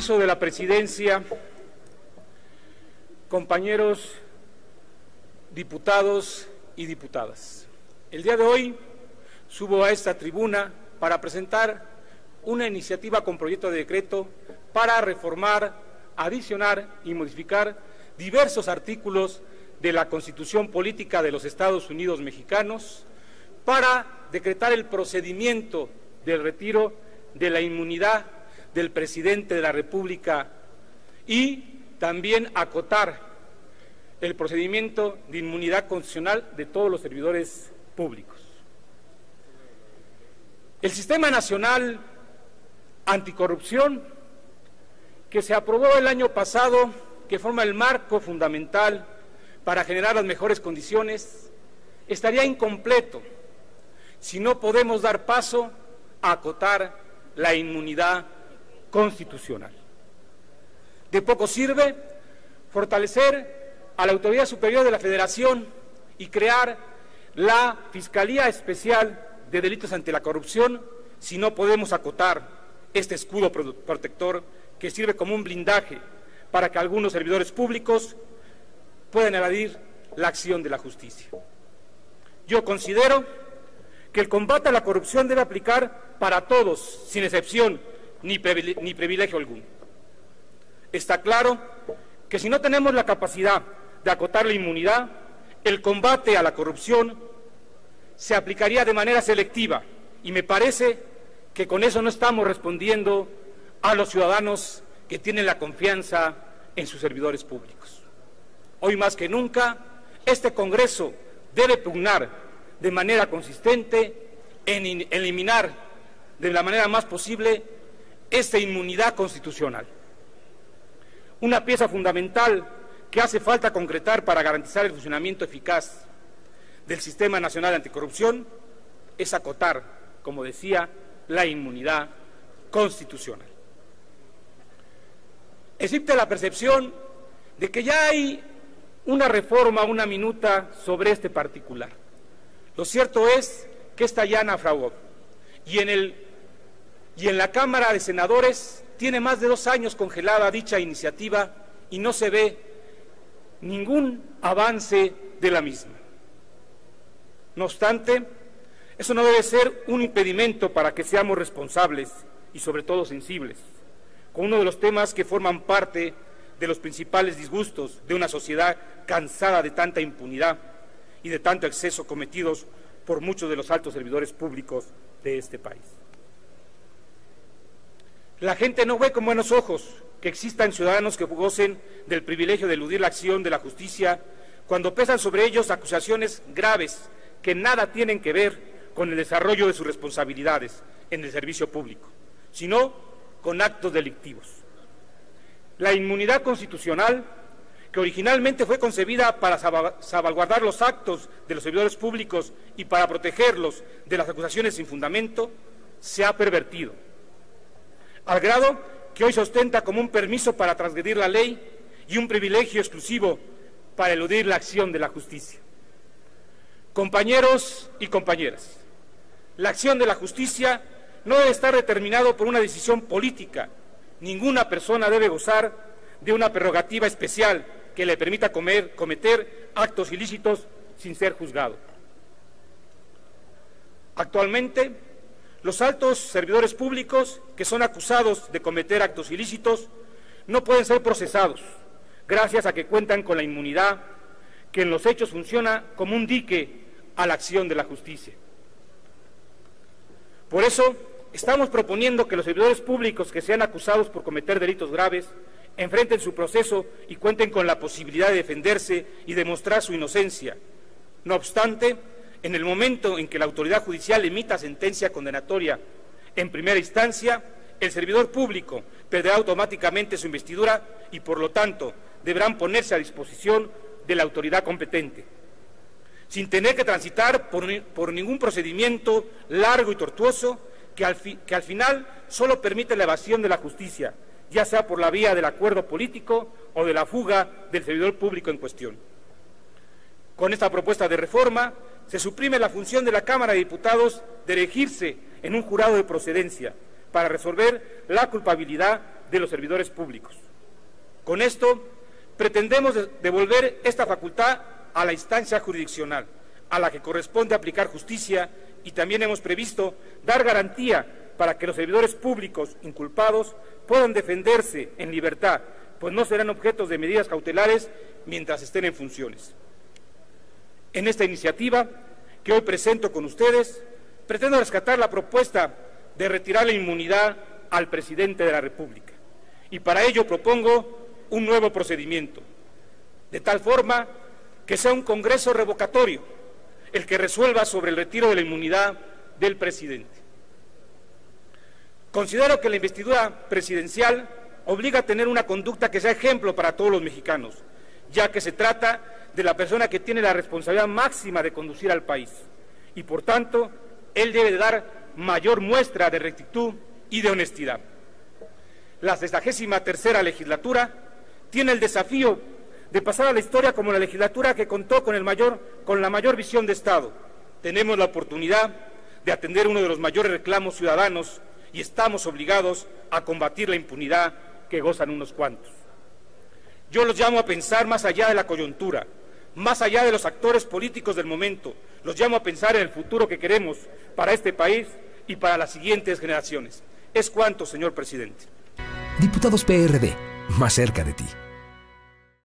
permiso de la presidencia, compañeros diputados y diputadas, el día de hoy subo a esta tribuna para presentar una iniciativa con proyecto de decreto para reformar, adicionar y modificar diversos artículos de la Constitución Política de los Estados Unidos Mexicanos para decretar el procedimiento del retiro de la inmunidad del presidente de la República y también acotar el procedimiento de inmunidad constitucional de todos los servidores públicos. El Sistema Nacional Anticorrupción, que se aprobó el año pasado, que forma el marco fundamental para generar las mejores condiciones, estaría incompleto si no podemos dar paso a acotar la inmunidad constitucional. De poco sirve fortalecer a la Autoridad Superior de la Federación y crear la Fiscalía Especial de Delitos ante la Corrupción si no podemos acotar este escudo protector que sirve como un blindaje para que algunos servidores públicos puedan evadir la acción de la justicia. Yo considero que el combate a la corrupción debe aplicar para todos, sin excepción ni privilegio alguno. Está claro que si no tenemos la capacidad de acotar la inmunidad, el combate a la corrupción se aplicaría de manera selectiva y me parece que con eso no estamos respondiendo a los ciudadanos que tienen la confianza en sus servidores públicos. Hoy más que nunca, este Congreso debe pugnar de manera consistente en eliminar de la manera más posible esta inmunidad constitucional. Una pieza fundamental que hace falta concretar para garantizar el funcionamiento eficaz del Sistema Nacional Anticorrupción es acotar, como decía, la inmunidad constitucional. Existe la percepción de que ya hay una reforma, una minuta sobre este particular. Lo cierto es que esta ya naufragó y en la Cámara de Senadores tiene más de 2 años congelada dicha iniciativa y no se ve ningún avance de la misma. No obstante, eso no debe ser un impedimento para que seamos responsables y sobre todo sensibles con uno de los temas que forman parte de los principales disgustos de una sociedad cansada de tanta impunidad y de tanto exceso cometidos por muchos de los altos servidores públicos de este país. La gente no ve con buenos ojos que existan ciudadanos que gocen del privilegio de eludir la acción de la justicia cuando pesan sobre ellos acusaciones graves que nada tienen que ver con el desarrollo de sus responsabilidades en el servicio público, sino con actos delictivos. La inmunidad constitucional, que originalmente fue concebida para salvaguardar los actos de los servidores públicos y para protegerlos de las acusaciones sin fundamento, se ha pervertido, al grado que hoy se ostenta como un permiso para transgredir la ley y un privilegio exclusivo para eludir la acción de la justicia. Compañeros y compañeras, la acción de la justicia no debe estar determinado por una decisión política. Ninguna persona debe gozar de una prerrogativa especial que le permita cometer actos ilícitos sin ser juzgado. Actualmente, los altos servidores públicos que son acusados de cometer actos ilícitos no pueden ser procesados, gracias a que cuentan con la inmunidad que en los hechos funciona como un dique a la acción de la justicia. Por eso, estamos proponiendo que los servidores públicos que sean acusados por cometer delitos graves enfrenten su proceso y cuenten con la posibilidad de defenderse y demostrar su inocencia. No obstante, en el momento en que la autoridad judicial emita sentencia condenatoria en primera instancia, el servidor público perderá automáticamente su investidura y, por lo tanto, deberán ponerse a disposición de la autoridad competente, sin tener que transitar por ningún procedimiento largo y tortuoso que al final solo permite la evasión de la justicia, ya sea por la vía del acuerdo político o de la fuga del servidor público en cuestión. Con esta propuesta de reforma se suprime la función de la Cámara de Diputados de elegirse en un jurado de procedencia para resolver la culpabilidad de los servidores públicos. Con esto, pretendemos devolver esta facultad a la instancia jurisdiccional, a la que corresponde aplicar justicia, y también hemos previsto dar garantía para que los servidores públicos inculpados puedan defenderse en libertad, pues no serán objetos de medidas cautelares mientras estén en funciones. En esta iniciativa que hoy presento con ustedes, pretendo rescatar la propuesta de retirar la inmunidad al presidente de la República, y para ello propongo un nuevo procedimiento, de tal forma que sea un Congreso revocatorio el que resuelva sobre el retiro de la inmunidad del presidente. Considero que la investidura presidencial obliga a tener una conducta que sea ejemplo para todos los mexicanos, ya que se trata de la persona que tiene la responsabilidad máxima de conducir al país, y por tanto, él debe de dar mayor muestra de rectitud y de honestidad. La 63ª legislatura tiene el desafío de pasar a la historia como la legislatura que contó con la mayor visión de Estado. Tenemos la oportunidad de atender uno de los mayores reclamos ciudadanos y estamos obligados a combatir la impunidad que gozan unos cuantos. Yo los llamo a pensar más allá de la coyuntura, más allá de los actores políticos del momento. Los llamo a pensar en el futuro que queremos para este país y para las siguientes generaciones. Es cuanto, señor presidente. Diputados PRD, más cerca de ti.